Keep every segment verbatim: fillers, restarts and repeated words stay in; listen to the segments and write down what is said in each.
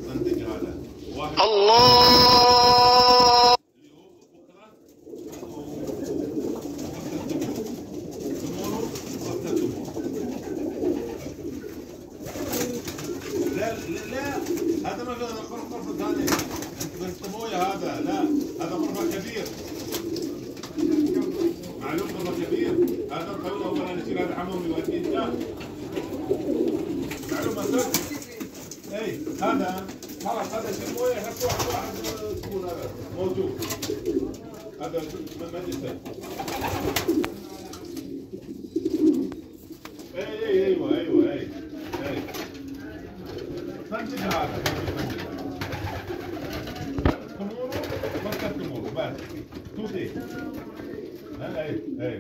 منتج هذا واحد الله لا لا هذا ما في غرفة ثانية بس مويه هذا لا هذا غرفة كبير معلوم غرفة كبير هذا الطاولة أولا نشيل هذا حمام يوديه لا معلومة صدق اي هذا خلاص هذا شيء مويه يحط واحد واحد يكون هذا موجود هذا مجلسين اي اي ايوه ايوه اي اي منتج هذا تمور مركز تمور بس توتي لا اي اي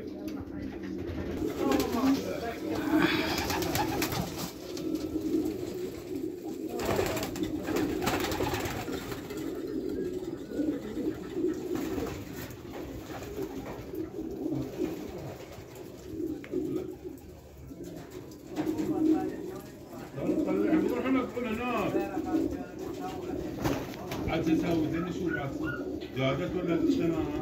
عاد تسوي زين نشوف عاد زادت ولا تشتناها؟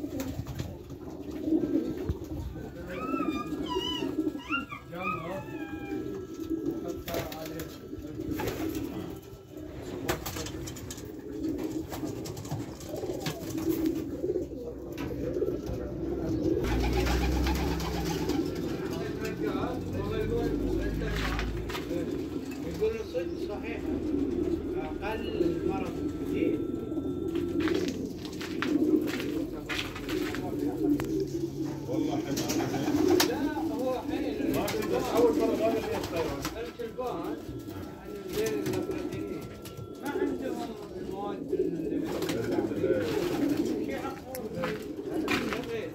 يقولون صدق صحيح أقل المرض كثير. والله حلو. لا هو حين ما في بس أول مرة هذا اللي يختارون. الكلبان يعني غير الأفريقيين ما عندهم المواد اللي شيء عقول غير.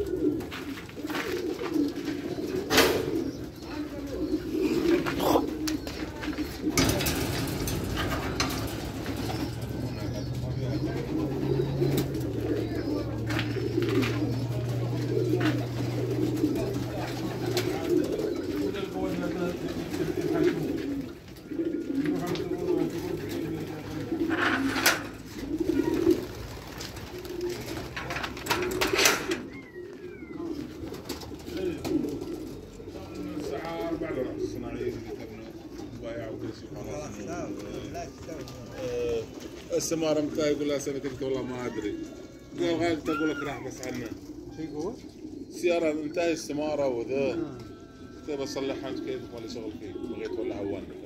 السمارة متى يقول لها سنة قلت والله ما ادري قال غالب تقول لك راح بس عنه شو يقول؟ السيارة انتهي السمارة وذا قلت بصلحها انت كيف ولا شغل فيه بغيت ولا عواني